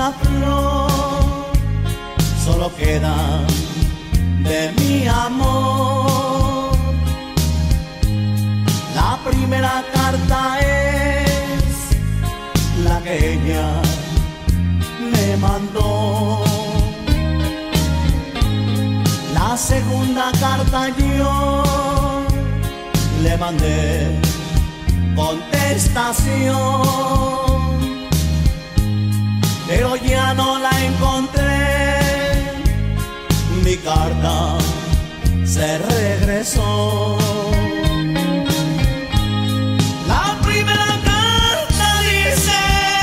una flor, solo queda de mi amor. La primera carta es la que ella me mandó. La segunda carta yo le mandé contestación, pero ya no la encontré. Mi carta se regresó. La primera carta dice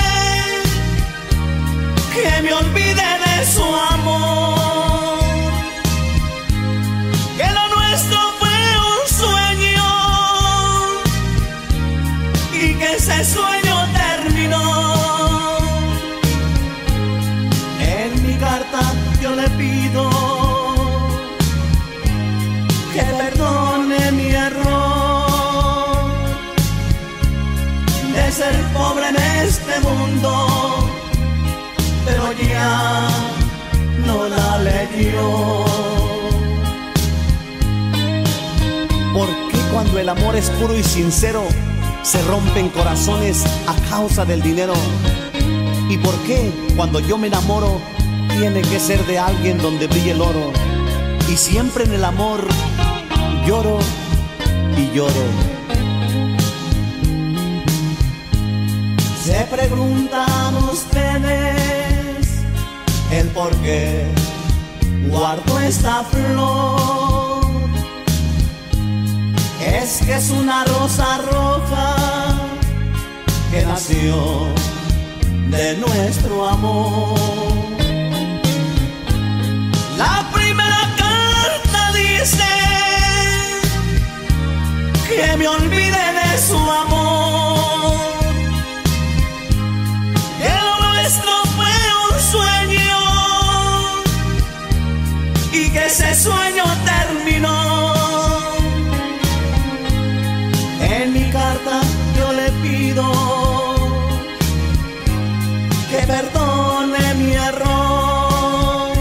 que me olvide de su amor, que lo nuestro fue un sueño y que ese sueño terminó. En mi carta yo le pido que perdone mi error de ser pobre en este mundo, pero ya no la leyó. ¿Por qué cuando el amor es puro y sincero se rompen corazones a causa del dinero? ¿Y por qué cuando yo me enamoro tiene que ser de alguien donde brille el oro? Y siempre en el amor lloro y lloro. Se preguntan ustedes el por qué guardo esta flor. Es que es una rosa roja que nació de nuestro amor. La primera carta dice que me olvide de su amor, que lo nuestro fue un sueño y que ese sueño terminó. En mi carta yo le pido que perdone mi error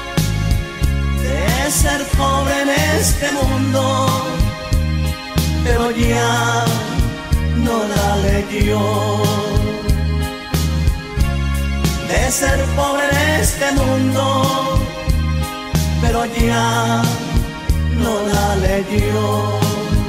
de ser pobre en este mundo, pero ya no la leyó. De ser pobre en este mundo, pero ya no la leyó.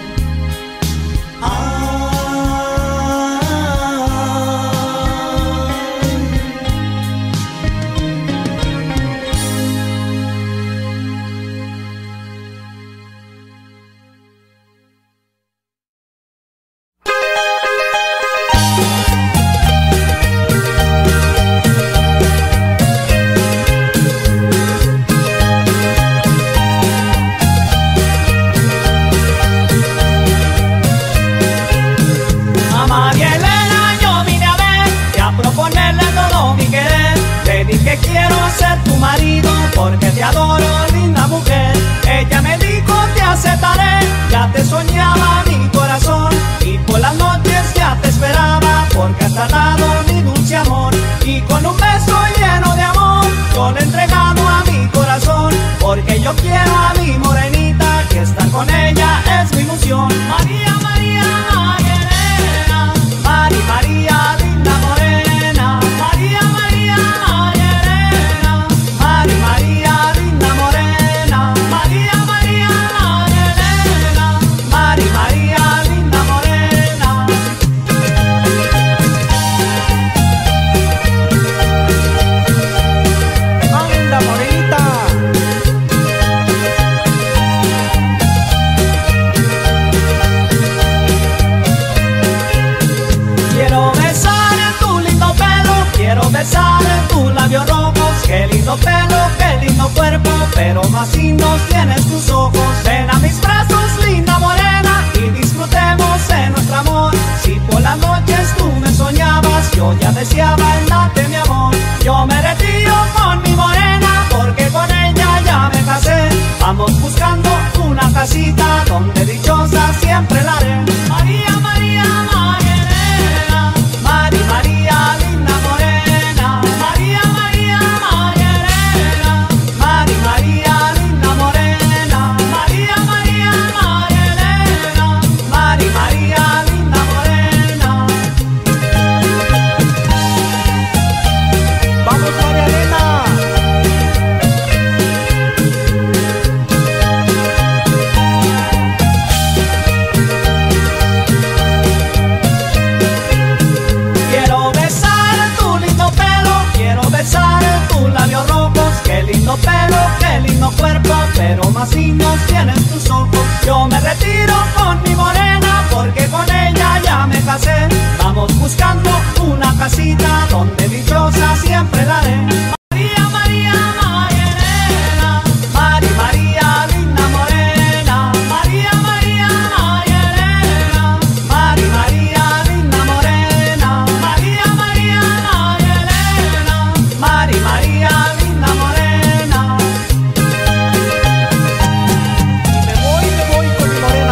Porque te adoro, linda mujer. Ella me dijo te aceptaré. Ya te soñaba mi corazón y por las noches ya te esperaba, porque has tardado mi dulce amor. Y con un beso lleno de amor yo le he entregado a mi corazón, porque yo quiero a mi morenita, que estar con ella es mi ilusión. María, María, María, María, María, linda morena. María, María, María, María, María, linda morena. María, María, María, María, María, linda morena. Linda morenita. Quiero besar en tu lindo pelo, quiero besar en tus labios rojos. Qué lindo pelo, qué lindo cuerpo, pero más lindos tienes tus ojos. Ven a mis brazos, linda morena, y disfrutemos de nuestro amor. Si por las noches tú me soñabas, yo ya deseaba el darte mi amor. Yo me retiro con mi morena, porque con ella ya me casé. Vamos buscando una casita donde dichosa siempre la haré. María, María, María, María, María, linda morena. María, María. casé. Vamos buscando una casita donde dichosa siempre la haré. María, María, María Elena, María, María, linda morena. María, María, María Elena, María, María, linda morena. María, María, María Elena, María, María, linda morena. Me voy con mi morena.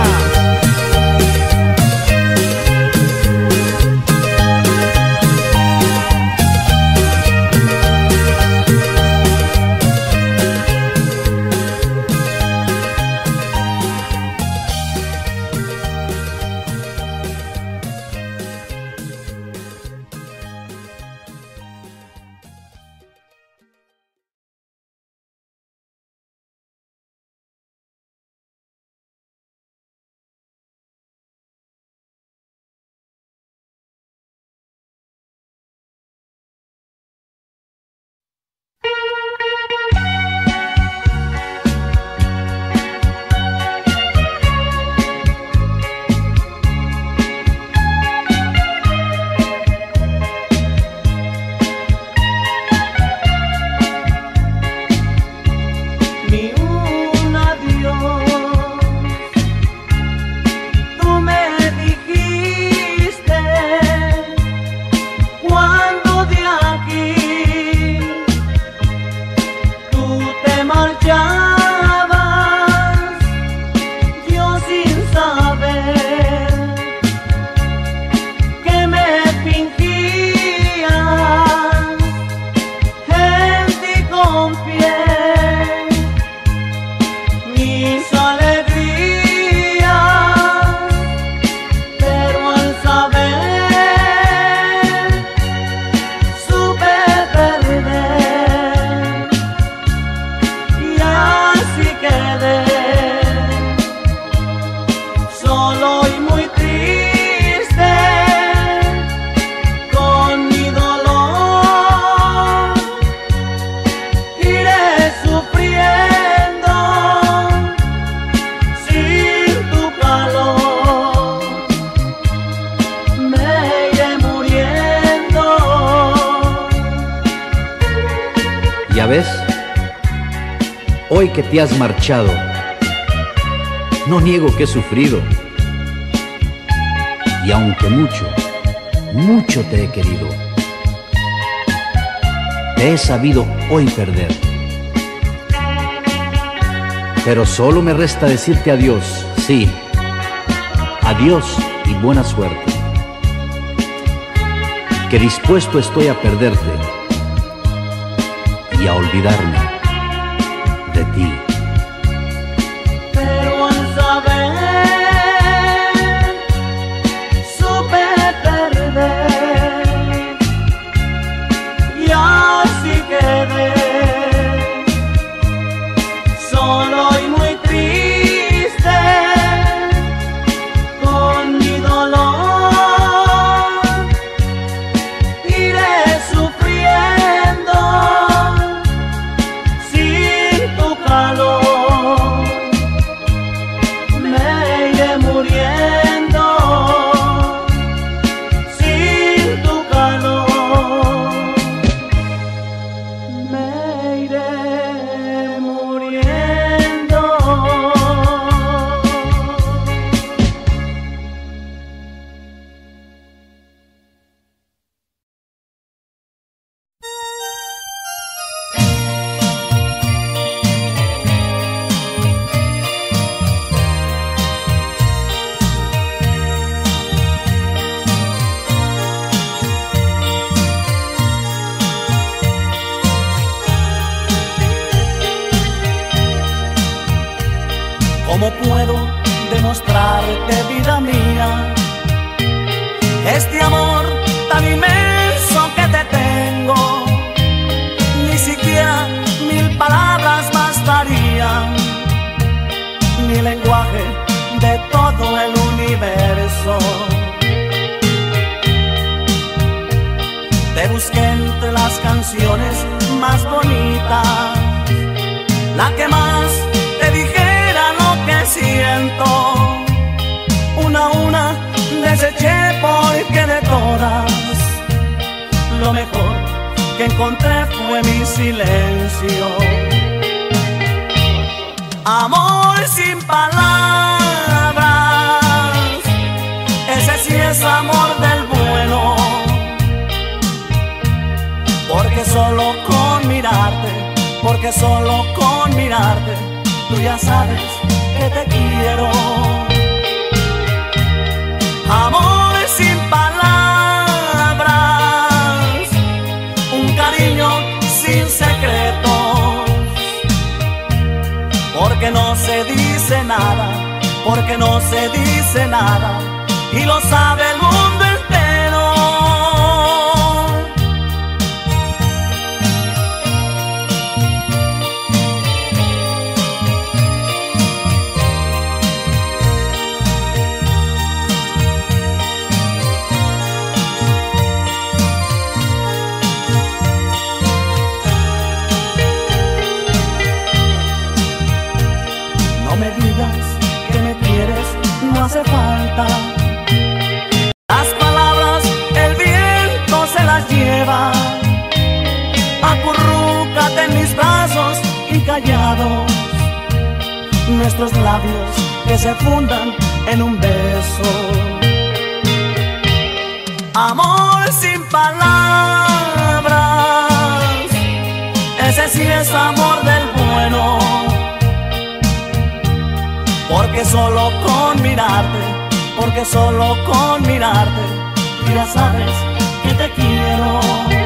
¿Ya ves? Hoy que te has marchado, no niego que he sufrido. Y aunque mucho, mucho te he querido, te he sabido hoy perder. Pero solo me resta decirte adiós, sí, adiós y buena suerte. Que dispuesto estoy a perderte y a olvidarme de ti. Pero al saber, supe perder y así quedé, solo y muy triste, con mi dolor, iré sufriendo sin tu calor, me iré muriendo sin tu calor, me iré muriendo. ¿Cómo puedo demostrarte, vida mía, este amor tan inmenso que te tengo? Ni siquiera 1000 palabras bastarían, mi lenguaje de todo el universo. Te busqué entre las canciones más bonitas, la que más te dijera lo que siento. Una a una deseché por lo mejor que encontré fue mi silencio. Amor sin palabras, ese sí es amor del bueno. Porque solo con mirarte, porque solo con mirarte, tú ya sabes que te quiero. Amor sin palabras, un cariño sin secretos. Porque no se dice nada, porque no se dice nada, y lo sabe el mundo entero. No hace falta. Las palabras el viento se las lleva. Acurrúcate en mis brazos y callados, nuestros labios que se fundan en un beso. Amor sin palabras, ese sí es amor del bueno. Porque solo con mirarte, porque solo con mirarte, ya sabes que te quiero.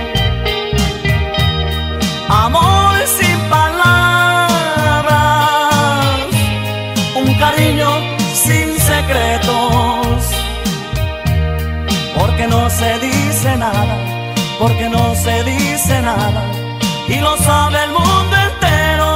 Amor sin palabras, un cariño sin secretos. Porque no se dice nada, porque no se dice nada, y lo sabe el mundo entero.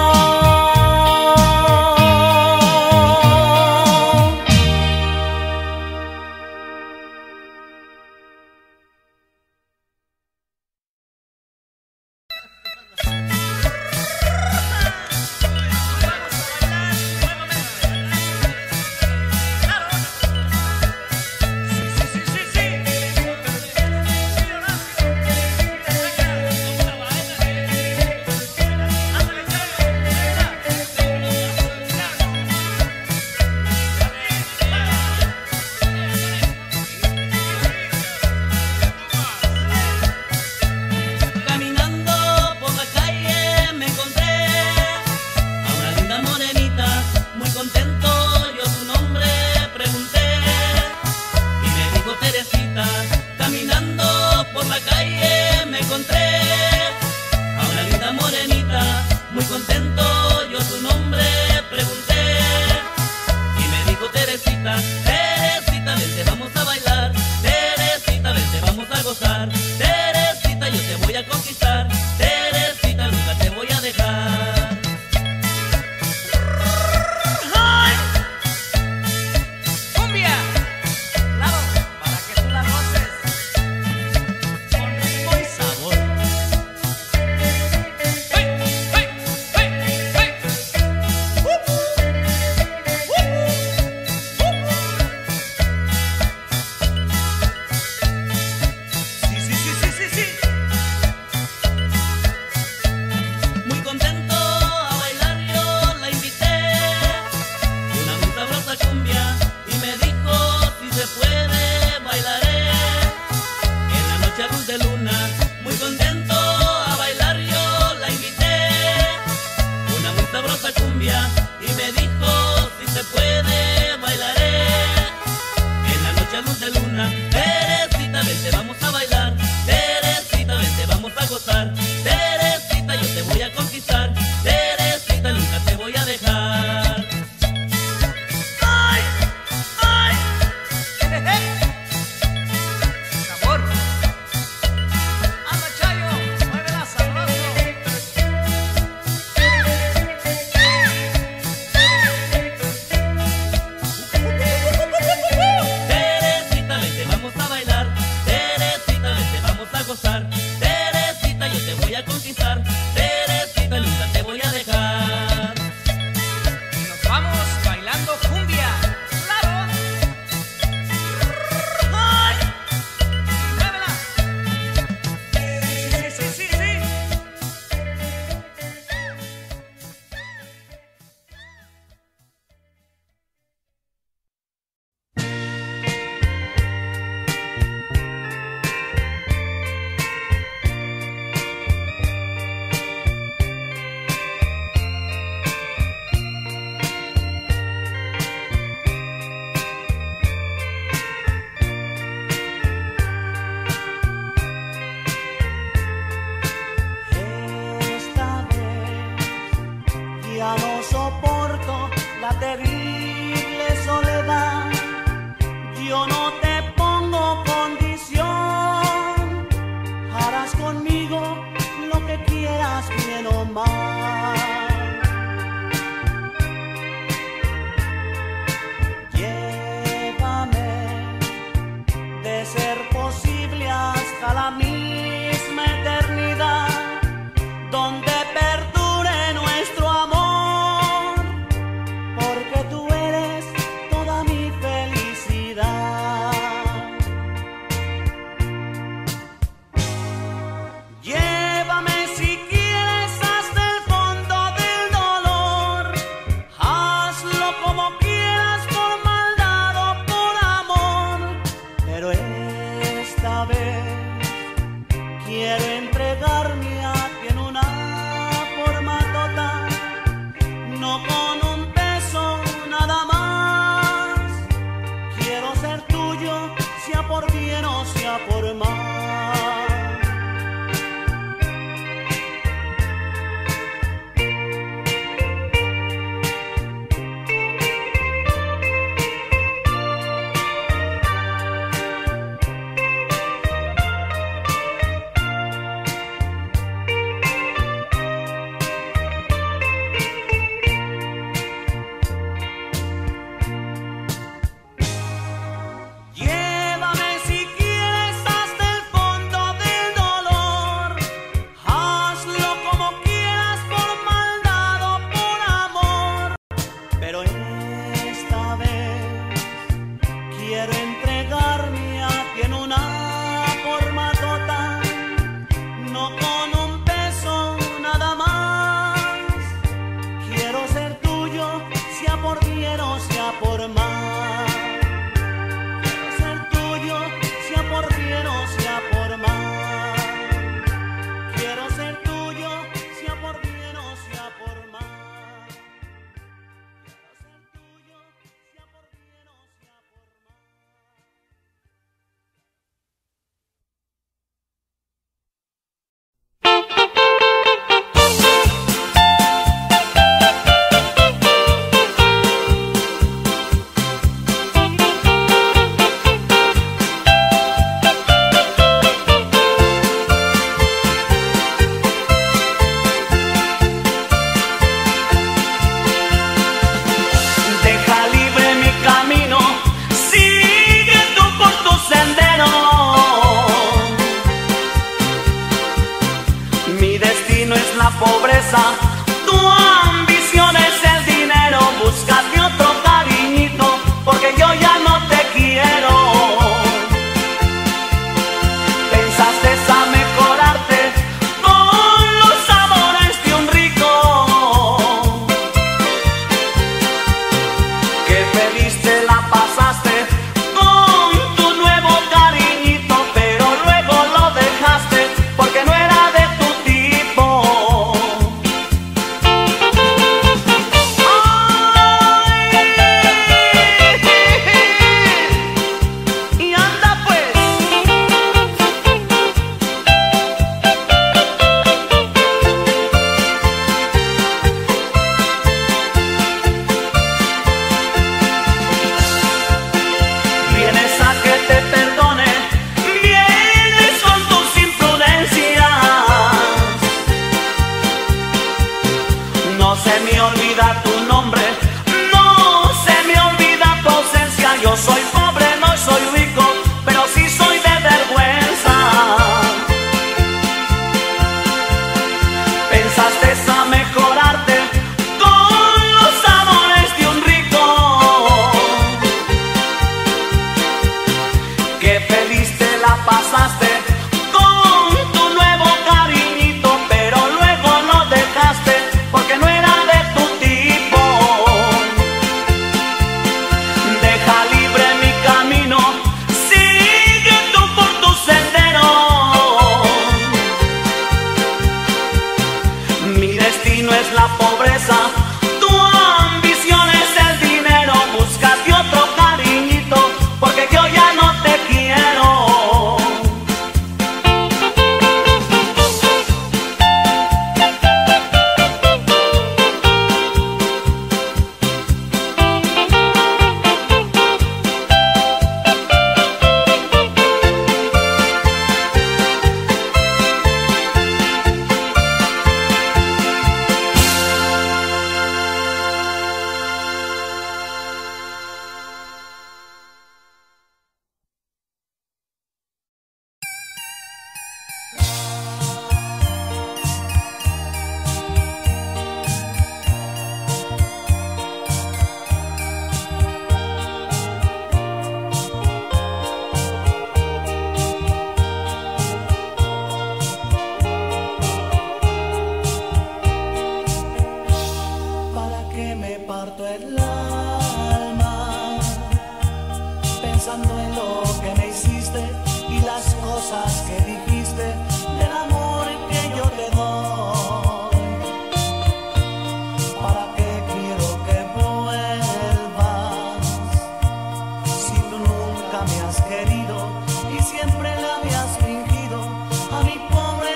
me has querido y siempre le habías fingido a mi pobre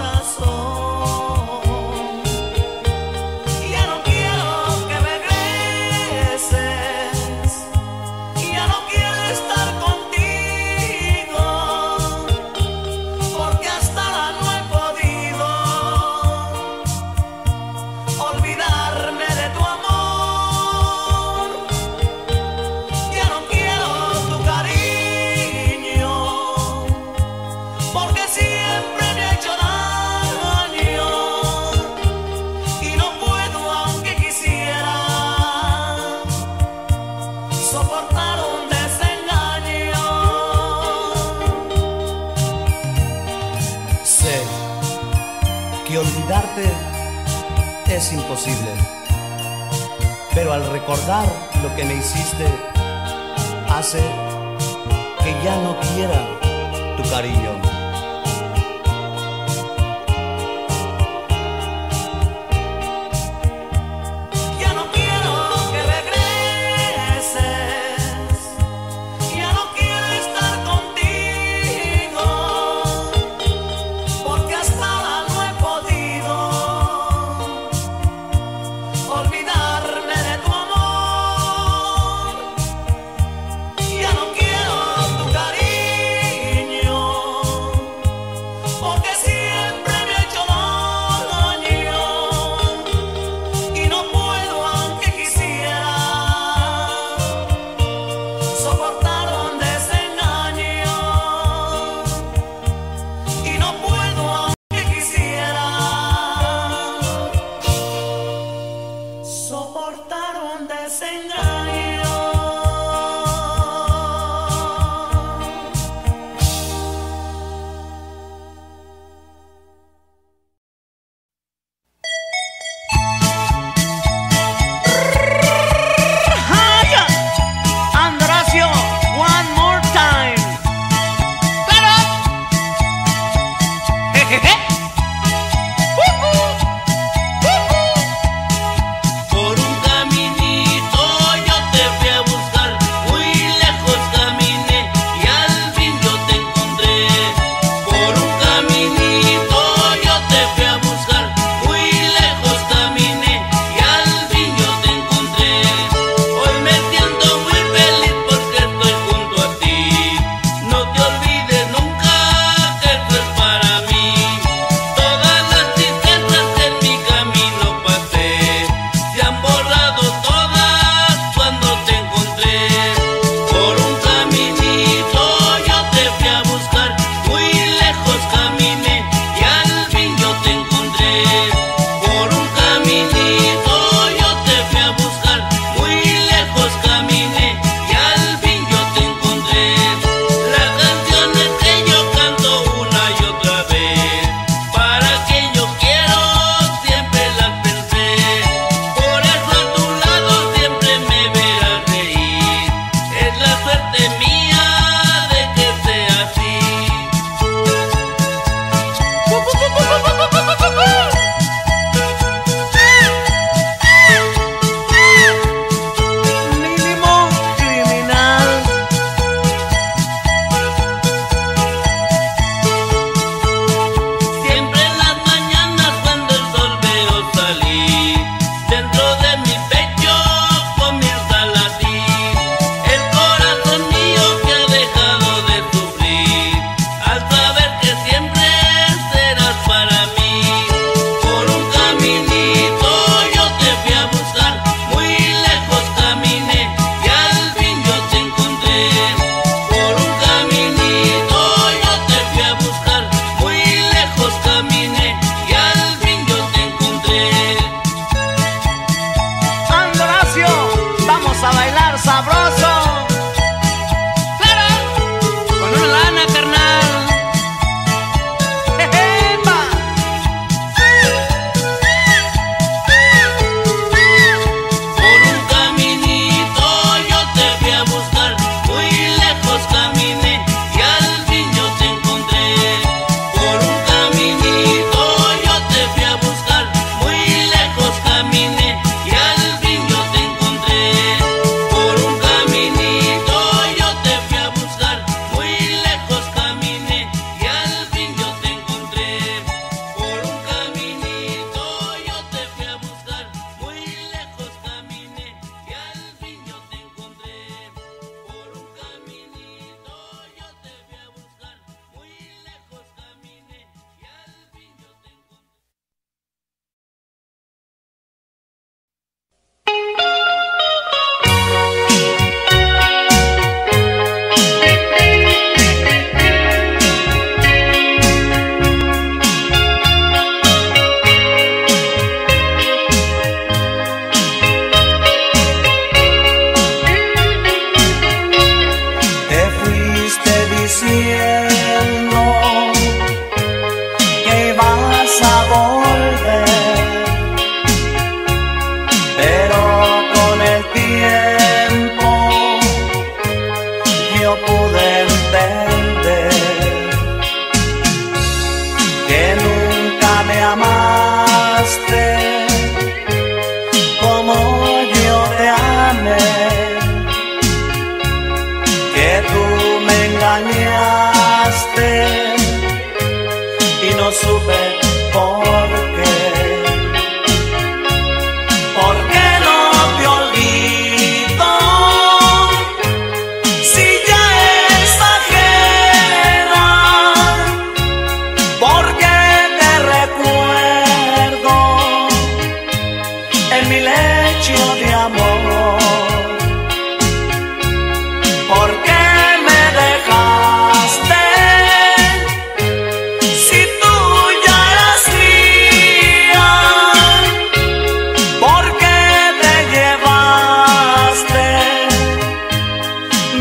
corazón. Ya no quiero que regreses, ya no quiero estar contigo, porque hasta ahora no he podido olvidarme de tu amor. Ya no quiero tu cariño, porque siempre me ha hecho daño y no puedo, aunque quisiera, soportar un desengaño. Sé que olvidarte es imposible, pero al recordar lo que me hiciste hace que ya no quiera tu cariño. Ya no quiero que regreses, ya no quiero estar contigo, porque hasta ahora no he podido olvidarme de tu amor. Ya no quiero tu cariño,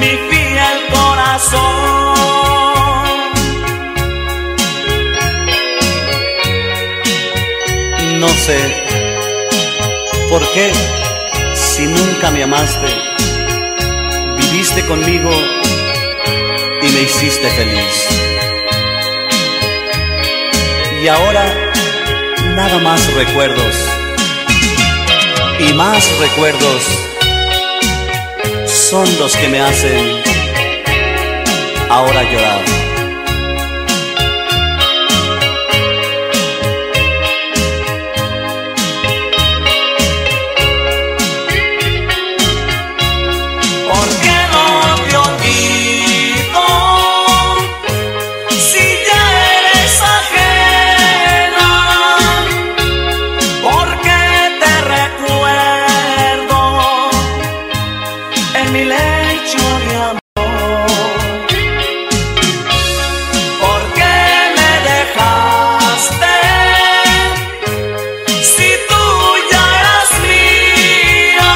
mi fiel corazón. No sé por qué, si nunca me amaste, viviste conmigo y me hiciste feliz. Y ahora nada más recuerdos y más recuerdos son los que me hacen ahora llorar. ¿Por qué no te olvido si ya eres ajena? ¿Por qué te recuerdo en mi lecho de amor? ¿Por qué me dejaste si tú ya eras mía?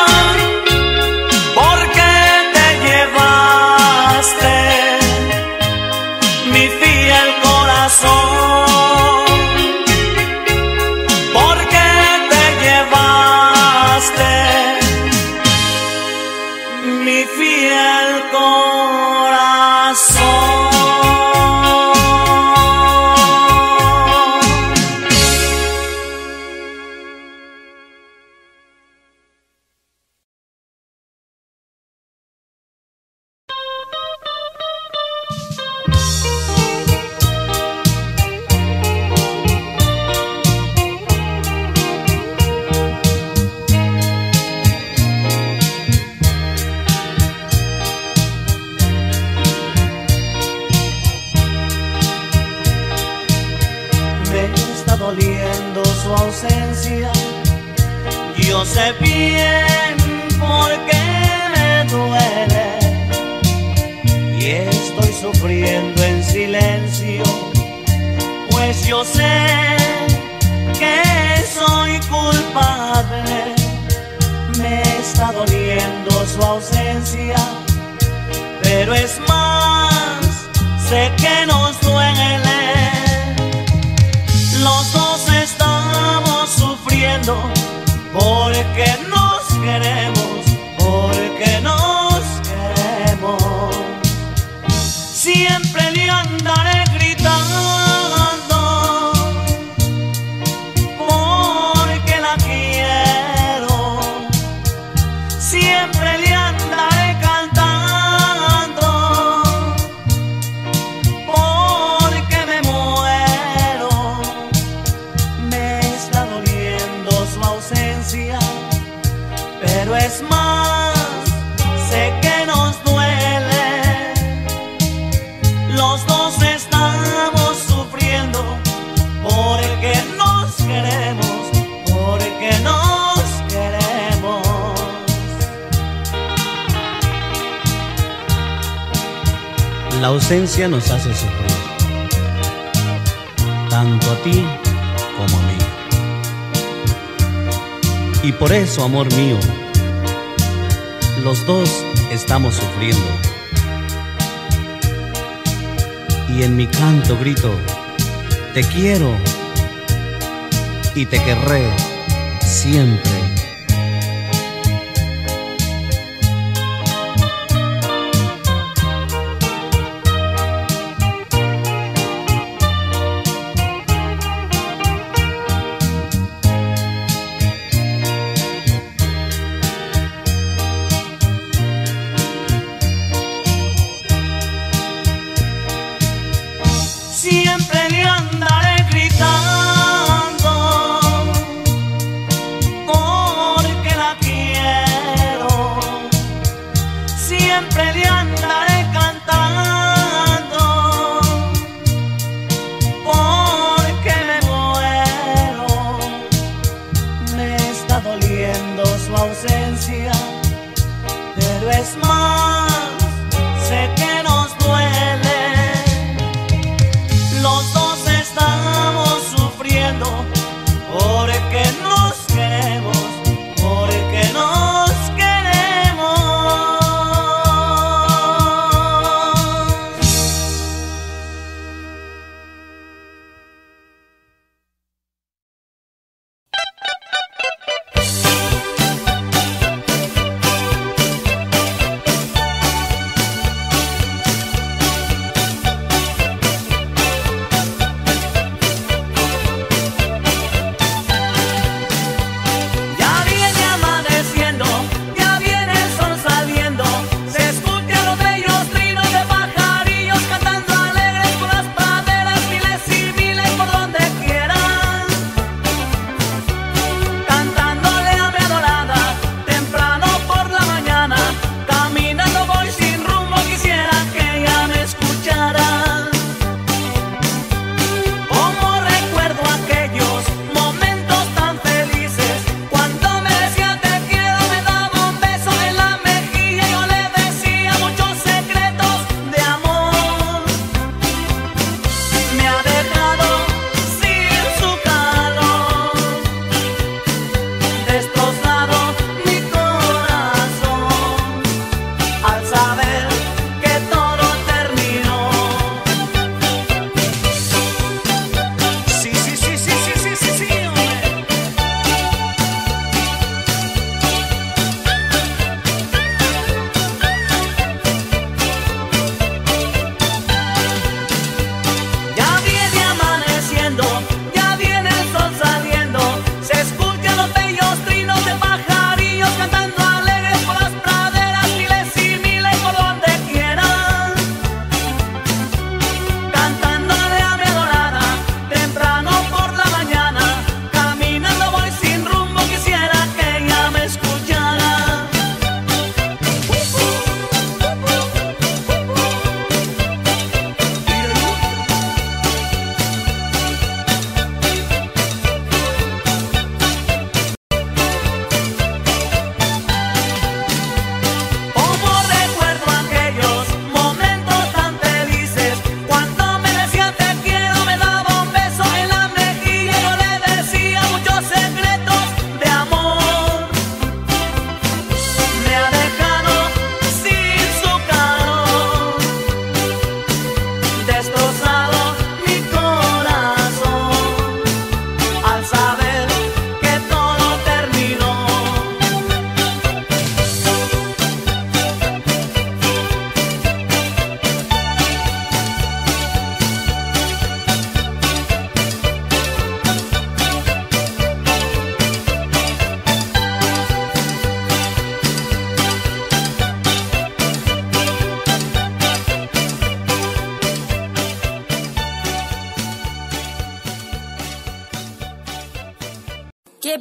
¿Por qué te llevaste mi fiel corazón? ¿Por qué te llevaste mi fiel corazón? Me está doliendo su ausencia. Yo sé bien por qué me duele Y estoy sufriendo en silencio, pues yo sé que soy culpable. me está doliendo su ausencia, Pero es más, sé que nos duele. Los dos estamos sufriendo porque nos queremos, porque nos queremos. Siempre le andaré gritando porque la quiero. Siempre le andaré cantando porque me muero. me está doliendo su ausencia, Pero es más, sé que nos duele. Los dos estamos sufriendo porque nos queremos, porque nos queremos. la ausencia nos hace sufrir, tanto a ti como a mí. Y por eso, amor mío, los dos estamos sufriendo. Y en mi canto grito, te quiero y te querré siempre. Siempre le andaré gritando porque la quiero. Siempre le andaré cantando porque me muero. Me está doliendo su ausencia, Pero es más, sé que nos duele. Los dos estamos sufriendo porque nos queremos, porque nos queremos.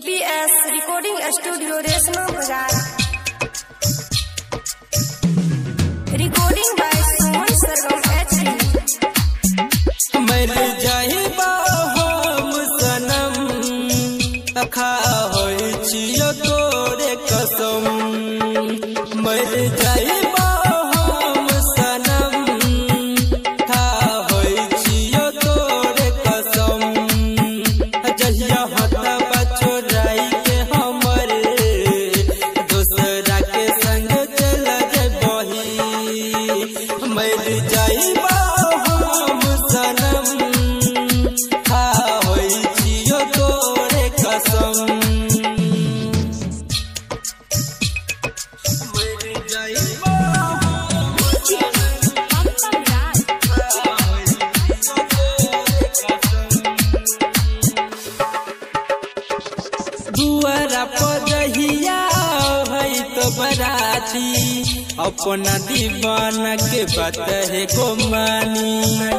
KPS Recording Studio Reshma बाजार। Recording by Suman Sargam HD। मर जाइबा हम सनम अखा होई छियो तोरे कसम। मर जाइबा हम सनम खा होई छियो तोरे कसम। जहिया हटबा छोड़ाई के हमरे दोसरा के संग चल जबही। मर जाइबा हम सनम खा होई छियो तोरे कसम। मर जाइबा दुआरा पजहिया है तो बराती अपना दीवाना के बात है को मानी।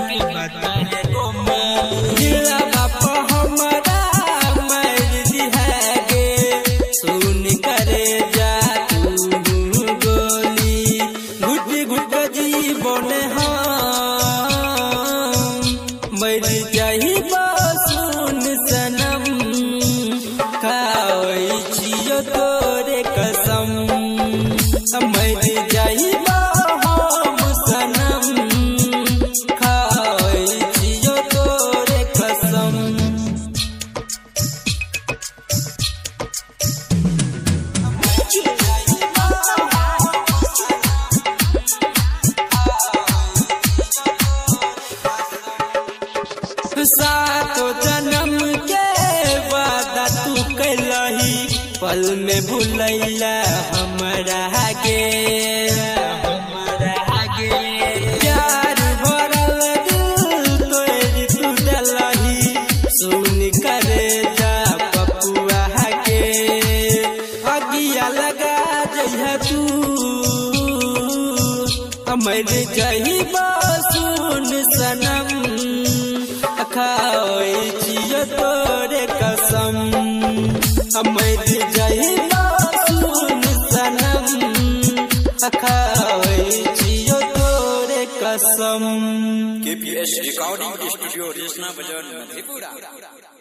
दिला बाप हमारा मर दिहागे सुन करे जा तू गोली। घुट घुट जीवन हम मर जाइबा सुन सनम खाई छियो तोरे कसम। मर जाइबा हम सनम खाई छियो तोरे कसम। सातो जन्म के वादा तू कैलही पल में भुलैला हमरा के। प्यार भरल दिल तोरी तू दलही सुन करे जा पपुआ के। अगिया लगा जइहा तू मर जाइबा सुन सनम खाई छियो तोरे कसम। मर जाइबा सुन सनम खाई छियो तोरे कसम। KPS Recording Studio रेशमा बाजार मधेपुरा।